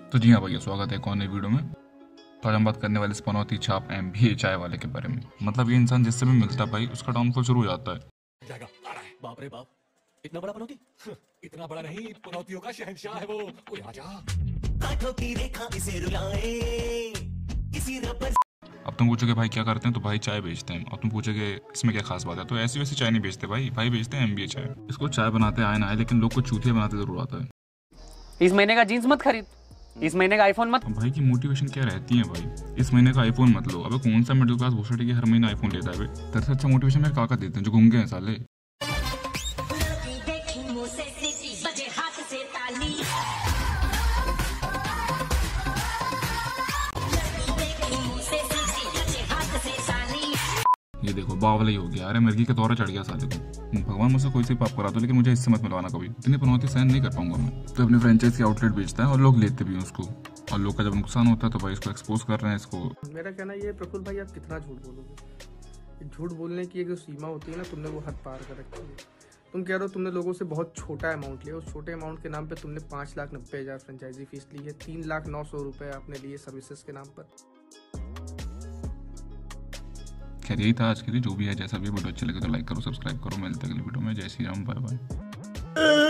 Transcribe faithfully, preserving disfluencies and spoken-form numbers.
तो जी हाँ भैया, स्वागत है एक और नई वीडियो में। तो आज हम बात करने वाले इस पनौती छाप एमबीए चाय वाले के बारे में। मतलब ये इंसान जिससे भी मिलता है भाई, उसका डाउनफॉल शुरू हो जाता है। जाएगा आ रहा है। बाप रे बाप, इतना बड़ा पनौती। इतना बड़ा नहीं, पनौतियों का शहंशाह है वो। कोई आजा। कांटों की रेखा इसे रुलाए, किसी रबर। अब तुम पूछोगे भाई क्या करते हैं, तो भाई चाय बेचते हैं। और तुम पूछोगे इसमें क्या खास बात है, तो ऐसी वैसी चाय नहीं बेचते भाई, भाई बेचते हैं एमबीए चाय। इसको चाय बनाते आए ना आए, लेकिन लोग को चूतिया बनाते जरूर आता है। इस महीने का जीन्स मत खरीद, इस महीने का आईफोन मत। अब भाई की मोटिवेशन क्या रहती है भाई, इस महीने का आईफोन मत लो। अबे कौन सा मिडिल क्लास भूसड़ी के हर महीने आईफोन लेता है? तेरे से अच्छा मोटिवेशन मेरे काका देते हैं जो गूंगे हैं साले। ये देखो बावला ही हो गया। अरे मिर्गी का दौरा चढ़ गया साले को। भगवान मुझसे कोई सी पाप करा दो, लेकिन मुझे इससे मत मिलवाना कभी। इतनी पनौती सहन नहीं कर पाऊंगा मैं। तो अपनी फ्रेंचाइज की आउटलेट बेचता है और लोग लेते भी हैं उसको। और लोग का जब नुकसान होता है तो भाई इसको एक्सपोज कर रहे हैं इसको। मेरा कहना ये प्रफुल्ल भाई, आप कितना झूठ बोलोगे? झूठ बोलने की एक जो सीमा होती है ना, तुमने वो हद पार कर रखी है। तुम कह रहे हो तुमने लोगों से बहुत छोटा अमाउंट लिया, उस छोटे अमाउंट के नाम पे तुमने पाँच लाख नब्बे हज़ार फ्रेंचाइजी फीस ली है, तीन लाख नौ सौ रुपये आपने लिए सर्विसेज के नाम पर। खैर यही था आज के लिए। जो भी है जैसा भी वीडियो अच्छे लगे तो लाइक करो, सब्सक्राइब करो। मिलते हैं अगली वीडियो में। जय श्री राम, बाय बाय।